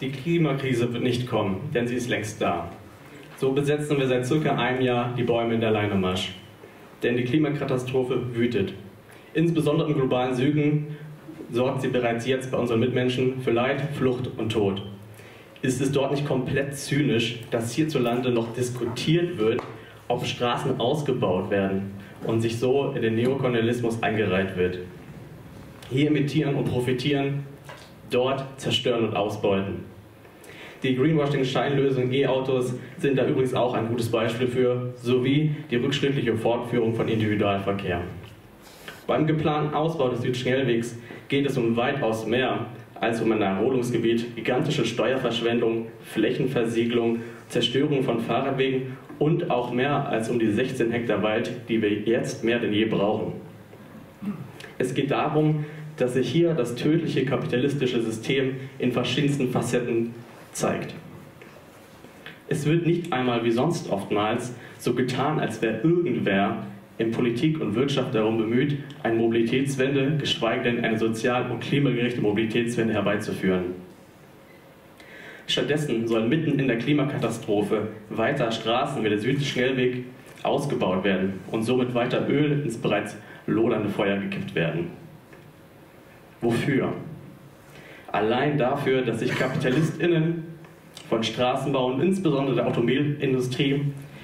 Die Klimakrise wird nicht kommen, denn sie ist längst da. So besetzen wir seit circa einem Jahr die Bäume in der Leinemarsch. Denn die Klimakatastrophe wütet. Insbesondere im globalen Süden sorgt sie bereits jetzt bei unseren Mitmenschen für Leid, Flucht und Tod. Ist es dort nicht komplett zynisch, dass hierzulande noch diskutiert wird, ob Straßen ausgebaut werden und sich so in den Neokolonialismus eingereiht wird? Hier imitieren und profitieren, dort zerstören und ausbeuten. Die Greenwashing-Scheinlösungen E-Autos sind da übrigens auch ein gutes Beispiel für, sowie die rückschrittliche Fortführung von Individualverkehr. Beim geplanten Ausbau des Südschnellwegs geht es um weitaus mehr als um ein Erholungsgebiet, gigantische Steuerverschwendung, Flächenversiegelung, Zerstörung von Fahrradwegen und auch mehr als um die 16 Hektar Wald, die wir jetzt mehr denn je brauchen. Es geht darum, dass sich hier das tödliche kapitalistische System in verschiedensten Facetten zeigt. Es wird nicht einmal wie sonst oftmals so getan, als wäre irgendwer in Politik und Wirtschaft darum bemüht, eine Mobilitätswende, geschweige denn eine sozial- und klimagerechte Mobilitätswende herbeizuführen. Stattdessen sollen mitten in der Klimakatastrophe weiter Straßen wie der Südschnellweg ausgebaut werden und somit weiter Öl ins bereits lodernde Feuer gekippt werden. Wofür? Allein dafür, dass sich KapitalistInnen von Straßenbau und insbesondere der Automobilindustrie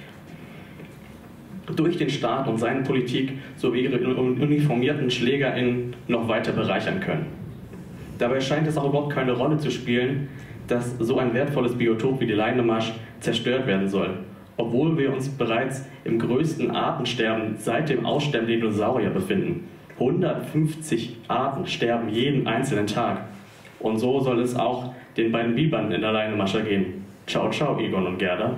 durch den Staat und seine Politik sowie ihre uniformierten SchlägerInnen noch weiter bereichern können. Dabei scheint es auch überhaupt keine Rolle zu spielen, dass so ein wertvolles Biotop wie die Leinemarsch zerstört werden soll, obwohl wir uns bereits im größten Artensterben seit dem Aussterben der Dinosaurier befinden. 150 Arten sterben jeden einzelnen Tag. Und so soll es auch den beiden Bibern in der Leinemarsch gehen. Ciao, ciao, Egon und Gerda.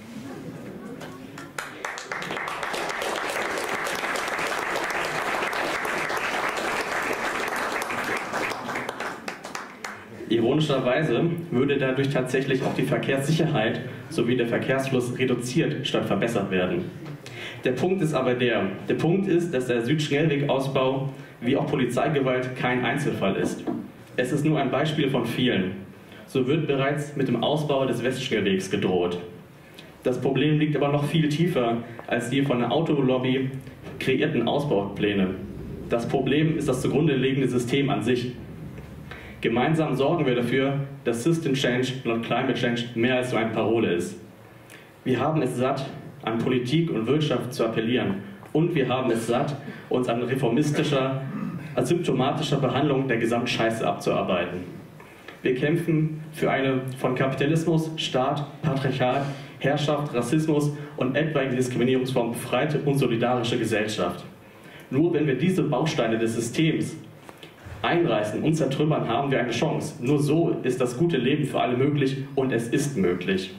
Ironischerweise würde dadurch tatsächlich auch die Verkehrssicherheit sowie der Verkehrsfluss reduziert statt verbessert werden. Der Punkt ist aber der Punkt ist, dass der Südschnellwegausbau wie auch Polizeigewalt kein Einzelfall ist. Es ist nur ein Beispiel von vielen. So wird bereits mit dem Ausbau des Westschnellwegs gedroht. Das Problem liegt aber noch viel tiefer als die von der Autolobby kreierten Ausbaupläne. Das Problem ist das zugrunde liegende System an sich. Gemeinsam sorgen wir dafür, dass System Change und Climate Change mehr als nur eine Parole ist. Wir haben es satt, an Politik und Wirtschaft zu appellieren. Und wir haben es satt, uns an reformistischer, asymptomatischer Behandlung der Gesamtscheiße abzuarbeiten. Wir kämpfen für eine von Kapitalismus, Staat, Patriarchat, Herrschaft, Rassismus und etwaigen Diskriminierungsformen befreite und solidarische Gesellschaft. Nur wenn wir diese Bausteine des Systems einreißen und zertrümmern, haben wir eine Chance. Nur so ist das gute Leben für alle möglich und es ist möglich.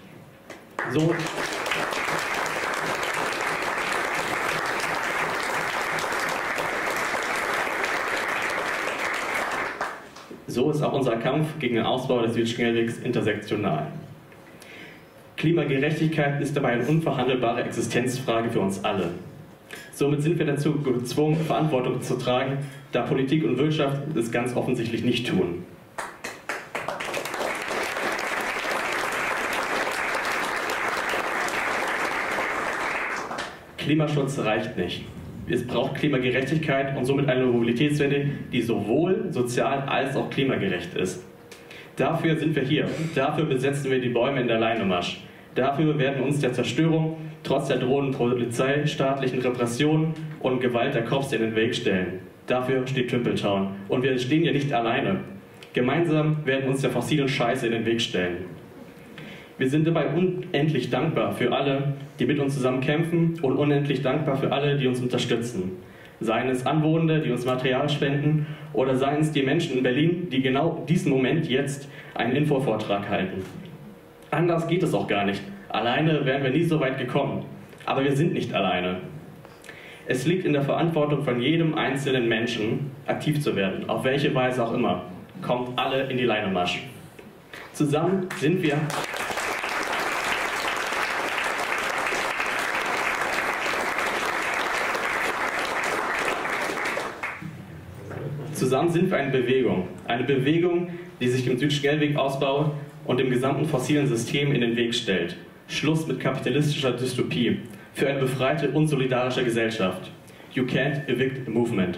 So ist auch unser Kampf gegen den Ausbau des Südschnellwegs intersektional. Klimagerechtigkeit ist dabei eine unverhandelbare Existenzfrage für uns alle. Somit sind wir dazu gezwungen, Verantwortung zu tragen, da Politik und Wirtschaft es ganz offensichtlich nicht tun. Klimaschutz reicht nicht. Es braucht Klimagerechtigkeit und somit eine Mobilitätswende, die sowohl sozial als auch klimagerecht ist. Dafür sind wir hier. Dafür besetzen wir die Bäume in der Leinemarsch. Dafür werden uns der Zerstörung trotz der drohenden Polizei, staatlichen Repressionen und Gewalt der Cops in den Weg stellen. Dafür steht Tümpeltown. Und wir stehen hier nicht alleine. Gemeinsam werden uns der fossilen Scheiße in den Weg stellen. Wir sind dabei unendlich dankbar für alle, die mit uns zusammen kämpfen und unendlich dankbar für alle, die uns unterstützen. Seien es Anwohner, die uns Material spenden, oder seien es die Menschen in Berlin, die genau diesen Moment jetzt einen Infovortrag halten. Anders geht es auch gar nicht. Alleine wären wir nie so weit gekommen. Aber wir sind nicht alleine. Es liegt in der Verantwortung von jedem einzelnen Menschen, aktiv zu werden, auf welche Weise auch immer. Kommt alle in die Leinemarsch. Zusammen sind wir eine Bewegung, die sich im Südschnellwegausbau und dem gesamten fossilen System in den Weg stellt. Schluss mit kapitalistischer Dystopie. Für eine befreite und solidarische Gesellschaft. You can't evict the movement.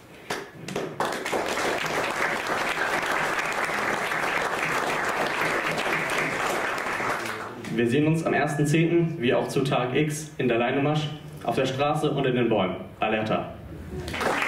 Wir sehen uns am 1.10. wie auch zu Tag X in der Leinemarsch, auf der Straße und in den Bäumen. Alerta!